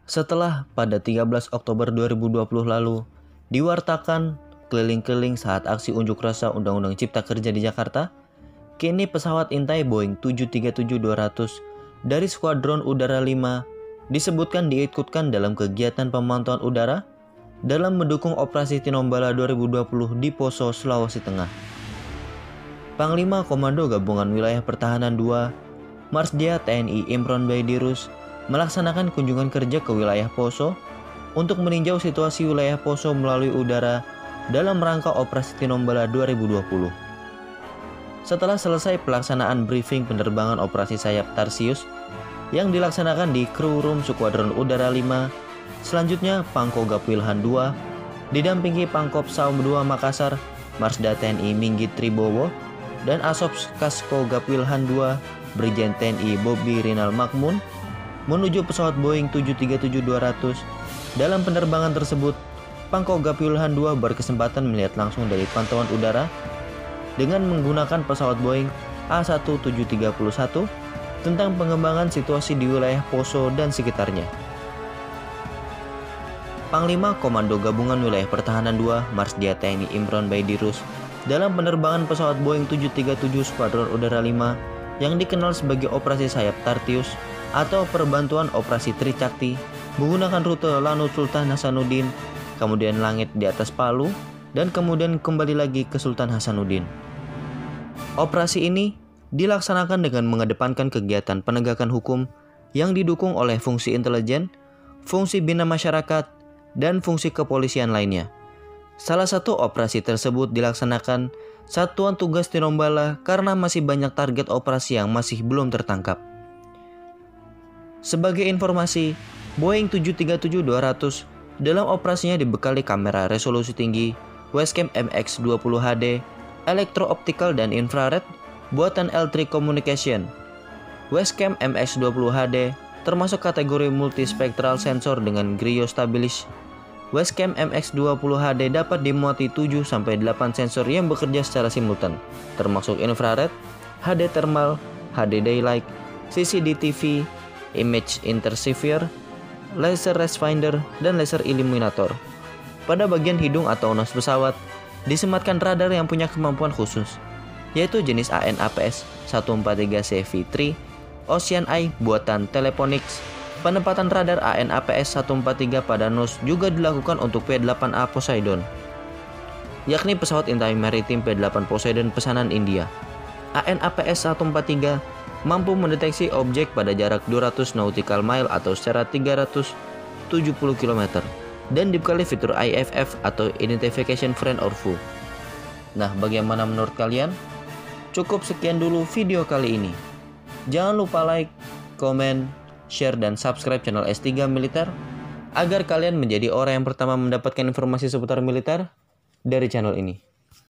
Setelah pada 13 Oktober 2020 lalu diwartakan keliling-keliling saat aksi unjuk rasa Undang-Undang Cipta Kerja di Jakarta, kini pesawat intai Boeing 737-200 dari Skuadron Udara 5 disebutkan diikutkan dalam kegiatan pemantauan udara dalam mendukung Operasi Tinombala 2020 di Poso, Sulawesi Tengah. Panglima Komando Gabungan Wilayah Pertahanan II, Marsdia TNI Imron Baidirus, melaksanakan kunjungan kerja ke wilayah Poso untuk meninjau situasi wilayah Poso melalui udara dalam rangka Operasi Tinombala 2020. Setelah selesai pelaksanaan briefing penerbangan operasi sayap Tarsius yang dilaksanakan di Crew Room Skuadron Udara 5, selanjutnya Pangkogap Wilhan II didampingi Pangkop Saum II Makassar, Marsda TNI Minggit Tribowo, dan Asops Kaskogap Wilhan II Brigjen TNI Bobi Rinal Makmun menuju pesawat Boeing 737-200. Dalam penerbangan tersebut, Pangkogap Wilhan II berkesempatan melihat langsung dari pantauan udara dengan menggunakan pesawat Boeing A1731 tentang pengembangan situasi di wilayah Poso dan sekitarnya. Panglima Komando Gabungan Wilayah Pertahanan II, Marsdia TNI Imron Baidirus, dalam penerbangan pesawat Boeing 737 Skuadron Udara 5 yang dikenal sebagai Operasi Sayap Tarsius atau Perbantuan Operasi Tricakti, menggunakan rute Lanut Sultan Hasanuddin, kemudian langit di atas Palu, dan kemudian kembali lagi ke Sultan Hasanuddin. Operasi ini dilaksanakan dengan mengedepankan kegiatan penegakan hukum yang didukung oleh fungsi intelijen, fungsi bina masyarakat, dan fungsi kepolisian lainnya. Salah satu operasi tersebut dilaksanakan Satuan Tugas Tinombala karena masih banyak target operasi yang masih belum tertangkap. Sebagai informasi, Boeing 737-200 dalam operasinya dibekali kamera resolusi tinggi, Westcam MX-20 HD, elektro-optikal dan infrared, buatan L3 Communication. Westcam MX-20 HD termasuk kategori multispektral sensor dengan Gryo Stabilis. Westcam MX-20 HD dapat dimuati 7-8 sensor yang bekerja secara simultan, termasuk infrared, HD thermal, HD daylight, CCD-TV, image interceiver, laser rangefinder, dan laser illuminator. Pada bagian hidung atau nos pesawat disematkan radar yang punya kemampuan khusus, yaitu jenis AN/APS 143CV3 Ocean Eye buatan Telephonics. Penempatan radar AN/APS 143 pada nos juga dilakukan untuk P-8A Poseidon, yakni pesawat intai maritim P-8 Poseidon pesanan India. AN/APS 143 mampu mendeteksi objek pada jarak 200 nautical mile atau secara 370 km dan dibekali fitur IFF atau Identification Friend or Foe. Nah, bagaimana menurut kalian? Cukup sekian dulu video kali ini. Jangan lupa like, komen, share, dan subscribe channel S3 Militer agar kalian menjadi orang yang pertama mendapatkan informasi seputar militer dari channel ini.